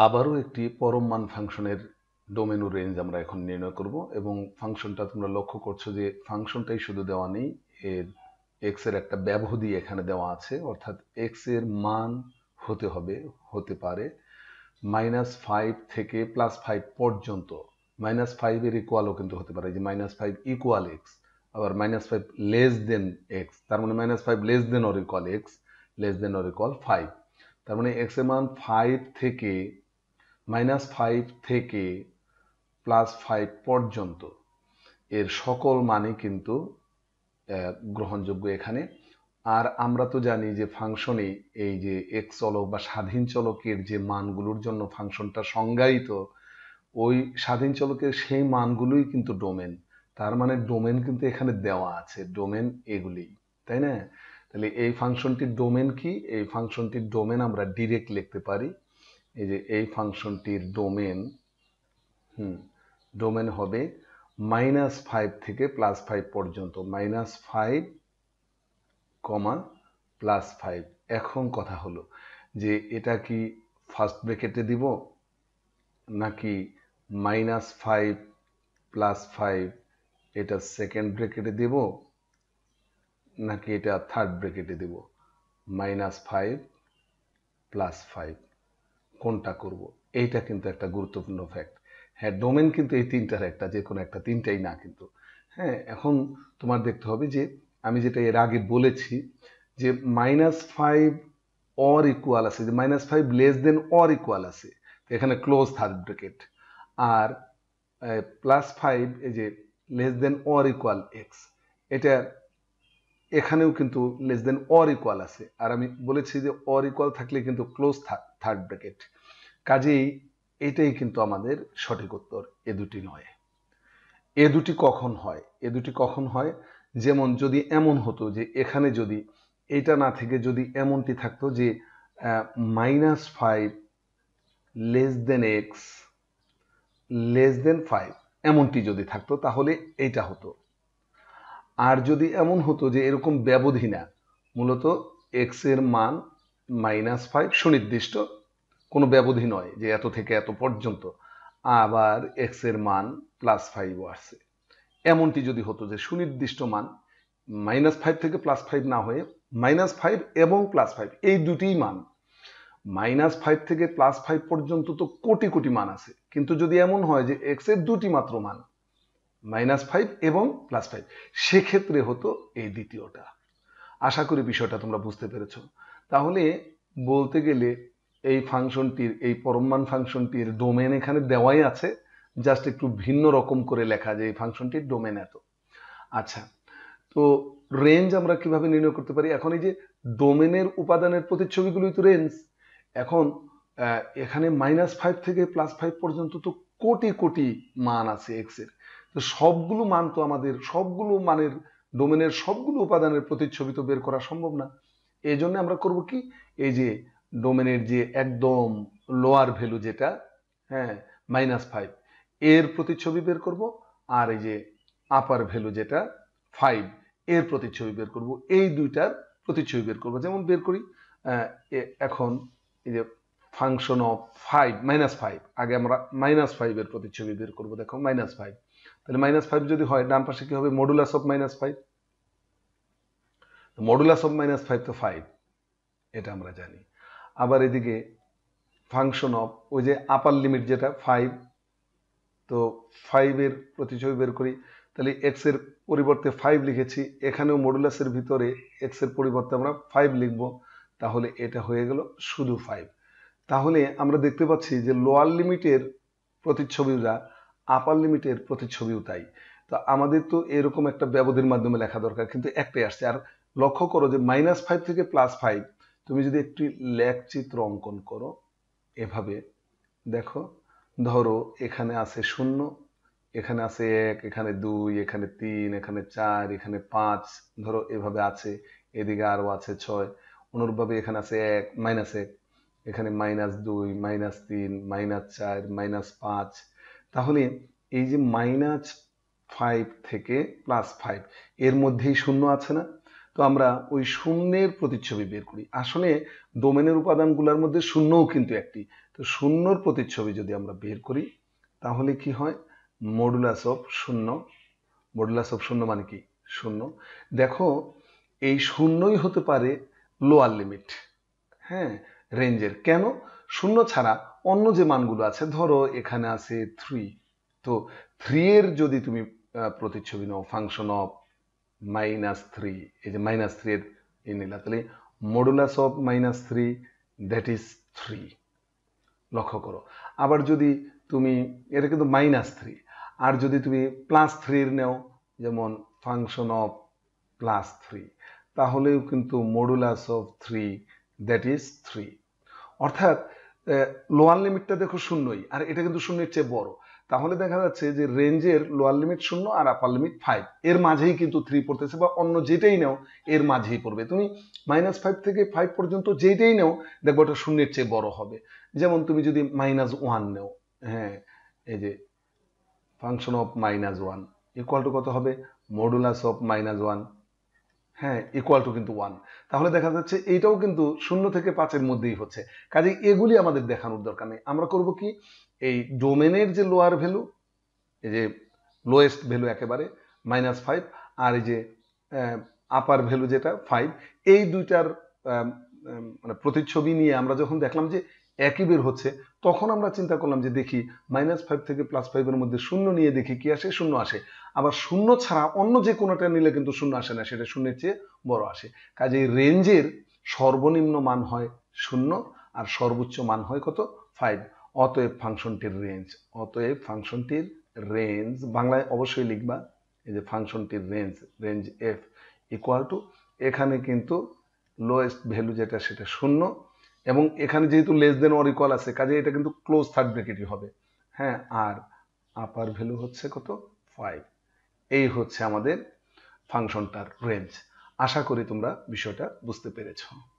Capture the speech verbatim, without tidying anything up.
আবারও একটি পরম মান ফাংশনের ডোমেন ও রেঞ্জ আমরা এখন নির্ণয় করব এবং ফাংশনটা তোমরা লক্ষ্য করছো যে ফাংশনটাই শুধু দেওয়া নেই, এর এক্স এর একটা ব্যবধি এখানে দেওয়া আছে, অর্থাৎ এক্স এর মান হতে হবে হতে পারে মাইনাস ফাইভ থেকে প্লাস ফাইভ পর্যন্ত। মাইনাস ফাইভ এর ইকুয়ালও কিন্তু হতে পারে, যে মাইনাস ফাইভ ইকুয়াল এক্স, আবার minus five less than x, তার মানে minus five less than or equal x, less than or equal five. তার মানে এক্স এর মান ফাইভ থেকে মাইনাস ফাইভ থেকে প্লাস ফাইভ পর্যন্ত এর সকল মানই কিন্তু গ্রহণযোগ্য এখানে। আর আমরা তো জানি যে ফাংশনে এই যে এক্স চলক বা স্বাধীন চলকের যে মানগুলোর জন্য ফাংশনটা সংজ্ঞায়িত, ওই স্বাধীন চলকের সেই মানগুলোই কিন্তু ডোমেন। তার মানে ডোমেন কিন্তু এখানে দেওয়া আছে, ডোমেন এগুলি, তাই না? তাহলে এই ফাংশনটির ডোমেন কি? এই ফাংশনটির ডোমেন আমরা ডিরেক্ট লিখতে পারি, এই যে এই ফাংশনটির ডোমেন হুম ডোমেন হবে মাইনাস ফাইভ থেকে প্লাস ফাইভ পর্যন্ত, minus five comma plus five. এখন কথা হলো যে এটা কি ফার্স্ট ব্র্যাকেটে দিব, নাকি মাইনাস ফাইভ প্লাস ফাইভ এটা সেকেন্ড ব্র্যাকেটে দেব, নাকি এটা থার্ড ব্র্যাকেটে দেব? মাইনাস ফাইভ প্লাস ফাইভ কোনটা করব? এইটা কিন্তু একটা গুরুত্বপূর্ণ ফ্যাক্ট। হ্যাঁ, ডোমেন কিন্তু এই তিনটার একটা, যে কোনো একটা, তিনটাই না কিন্তু। হ্যাঁ, এখন তোমার দেখতে হবে যে আমি যেটা এর আগে বলেছি যে মাইনাস ফাইভ অর ইকুয়াল আছে, যে minus five less than or equal আছে, এখানে ক্লোজ থার্ড ব্র্যাকেট। আর প্লাস ফাইভ এই যে less than or equal x, এটা এখানেও কিন্তু লেস দেন অর ইকুয়াল আছে। আর আমি বলেছি যে অর ইকুয়াল থাকলে কিন্তু ক্লোজ থার্ড ব্র্যাকেট। কাজেই এটাই কিন্তু আমাদের সঠিক উত্তর, এ দুটি নয়। এ দুটি কখন হয়? এ দুটি কখন হয়? যেমন যদি এমন হতো যে এখানে যদি এটা না থেকে যদি এমনটি থাকতো যে minus five less than x less than five, এমনটি যদি থাকতো তাহলে এইটা হতো। আর যদি এমন হতো যে এরকম ব্যবধি না, মূলত এক্স এর মান মাইনাস ফাইভ সুনির্দিষ্ট, কোনো ব্যবধি নয় যে এত থেকে এত পর্যন্ত, আবার এক্স এর মান প্লাস ফাইভও আসছে, এমনটি যদি হতো যে সুনির্দিষ্ট মান মাইনাস ফাইভ থেকে প্লাস ফাইভ না হয়ে মাইনাস ফাইভ এবং প্লাস ফাইভ এই দুটিই মান, মাইনাস ফাইভ থেকে প্লাস ফাইভ পর্যন্ত তো কোটি কোটি মান আছে, কিন্তু যদি এমন হয় যে এক্স এর দুটি মাত্র মান মাইনাস ফাইভ এবং প্লাস ফাইভ, সেক্ষেত্রে হতো এই দ্বিতীয়টা। আশা করি বিষয়টা তোমরা বুঝতে পেরেছ। তাহলে বলতে গেলে এই ফাংশনটির, এই পরম মান ফাংশনটির ডোমেন এখানে দেওয়াই আছে, জাস্ট একটু ভিন্ন রকম করে লেখা যায় এই ফাংশনটির ডোমেন এত। আচ্ছা, তো রেঞ্জ আমরা কিভাবে নির্ণয় করতে পারি? এখন এই যে ডোমেনের উপাদানের প্রতিচ্ছবিগুলোই তো রেঞ্জ। এখন এখানে মাইনাস ফাইভ থেকে প্লাস ফাইভ পর্যন্ত তো কোটি কোটি মান আছে এক্স এর, তো সবগুলো মান তো আমাদের, সবগুলো মানের ডোমেনের সবগুলো উপাদানের প্রতিচ্ছবি তো বের করা সম্ভব না। এই জন্য আমরা করব কি, এই যে ডোমেনের যে একদম লোয়ার ভ্যালু যেটা, হ্যাঁ মাইনাস ফাইভ, এর প্রতিচ্ছবি বের করব, আর এই যে আপার ভ্যালু যেটা ফাইভ, এর প্রতিচ্ছবি বের করব। এই দুইটার প্রতিচ্ছবি বের করব। যেমন বের করি, এখন এই যে function of five minus five, আগে আমরা মাইনাস ফাইভ এর প্রতিচ্ছবি বের করব। দেখো মাইনাস ফাইভ, তাহলে মাইনাস ফাইভ যদি হয় ডান পাশে কি হবে? Modulus of minus five. Modulus of minus five তো ফাইভ, এটা আমরা জানি। আবার এদিকে ফাংশন অফ ওই যে আপার লিমিট যেটা ফাইভ, তো ফাইভ এর প্রতিচ্ছবি বের করি, তাহলে এক্স এর পরিবর্তে ফাইভ লিখেছি, এখানেও মডুলাসের ভিতরে এক্স এর পরিবর্তে আমরা ফাইভ লিখব, তাহলে এটা হয়ে গেল শুধু ফাইভ। তাহলে আমরা দেখতে পাচ্ছি যে লোয়ার লিমিটের প্রতিচ্ছবিরা আপার লিমিটের প্রতিচ্ছবিও তাই। তো আমাদের তো এরকম একটা ব্যবধির মাধ্যমে লেখা দরকার, কিন্তু একটাই আসছে। আর লক্ষ্য করো যে মাইনাস ফাইভ থেকে প্লাস ফাইভ, তুমি যদি একটি লেখচিত্র অঙ্কন করো এভাবে, দেখো ধরো এখানে আছে শূন্য, এখানে আছে এক, এখানে দুই, এখানে তিন, এখানে চার, এখানে পাঁচ, ধরো এভাবে আছে, এদিকে আরো আছে ছয়। অনুরূপভাবে এখানে আছে এক, মাইনাস এক, এখানে মাইনাস দুই, মাইনাস তিন, মাইনাস চার, মাইনাস পাঁচ। তাহলে এই যে মাইনাস ফাইভ থেকে প্লাস ফাইভ, এর মধ্যেই শূন্য আছে না? তো আমরা ওই শূন্যের প্রতিচ্ছবি বের করি। আসলে ডোমেনের উপাদানগুলোর মধ্যে শূন্যও কিন্তু একটি, তো শূন্যর প্রতিচ্ছবি যদি আমরা বের করি তাহলে কি হয়, মডুলাস অফ শূন্য। মডুলাস অফ শূন্য মানে কি, শূন্য। দেখো এই শূন্যই হতে পারে লোয়ার লিমিট, হ্যাঁ, রেঞ্জের। কেন? শূন্য ছাড়া অন্য যে মানগুলো আছে, ধরো এখানে আছে থ্রি, তো থ্রি এর যদি তুমি প্রতিচ্ছবি নাও, ফাংশন অফ মাইনাস থ্রি, এই যে মাইনাস থ্রি এর ই নিলা, তাহলে modulus of minus three that is three. লক্ষ্য করো। আবার যদি তুমি, এটা কিন্তু মাইনাস থ্রি, আর যদি তুমি প্লাস থ্রির নেও, যেমন ফাংশন অফ প্লাস থ্রি, তাহলেও কিন্তু modulus of three that is three. অর্থাৎ লোয়ার লিমিটটা দেখো শূন্যই, আর এটা কিন্তু শূন্যের চেয়ে বড়। তাহলে দেখা যাচ্ছে যে রেঞ্জের লোয়ার লিমিট শূন্য আর আপার লিমিট ফাইভ, এর মাঝেই কিন্তু থ্রি পড়তেছে, বা অন্য যেটাই নাও এর মাঝেই পড়বে। তুমি মাইনাস ফাইভ থেকে ফাইভ পর্যন্ত যেটাই নাও দেখবো ওটা শূন্যের চেয়ে বড় হবে। যেমন তুমি যদি মাইনাস ওয়ান নেও, হ্যাঁ, এই যে function of minus one equal to কত হবে, মডুলাস অফ মাইনাস ওয়ান, হ্যাঁ, ইকুয়াল টু কিন্তু ওয়ান। তাহলে দেখা যাচ্ছে এইটাও কিন্তু শূন্য থেকে পাঁচের মধ্যেই হচ্ছে। কাজে এগুলি আমাদের দেখানোর দরকার নেই। আমরা করব কি, এই ডোমেনের যে লোয়ার ভ্যালু, এই যে লোয়েস্ট ভ্যালু একেবারে মাইনাস ফাইভ, আর এই যে আপার ভ্যালু যেটা ফাইভ, এই দুইটার মানে প্রতিচ্ছবি নিয়ে আমরা যখন দেখলাম যে একই বের হচ্ছে, তখন আমরা চিন্তা করলাম যে দেখি মাইনাস ফাইভ থেকে প্লাস ফাইভের মধ্যে শূন্য নিয়ে দেখি কি আসে, শূন্য আসে। আবার শূন্য ছাড়া অন্য যে কোনোটা নিলে কিন্তু শূন্য আসে না, সেটা শূন্যের চেয়ে বড় আসে। কাজে রেঞ্জের সর্বনিম্ন মান হয় শূন্য আর সর্বোচ্চ মান হয় কত, ফাইভ। অতএব ফাংশনটির রেঞ্জ, অতএব ফাংশনটির রেঞ্জ বাংলায় অবশ্যই লিখবা, এই যে ফাংশনটির range, range F equal to, এখানে কিন্তু লোয়েস্ট ভ্যালু যেটা সেটা শূন্য, এবং এখানে যেহেতু লেস দেন অর ইকুয়াল আছে, কাজে এটা কিন্তু ক্লোজ থার্ড ব্র্যাকেটই হবে, হ্যাঁ। আর আপার ভ্যালু হচ্ছে কত, ফাইভ। এই হচ্ছে আমাদের ফাংশনটার রেঞ্জ। আশা করি তোমরা বিষয়টা বুঝতে পেরেছো।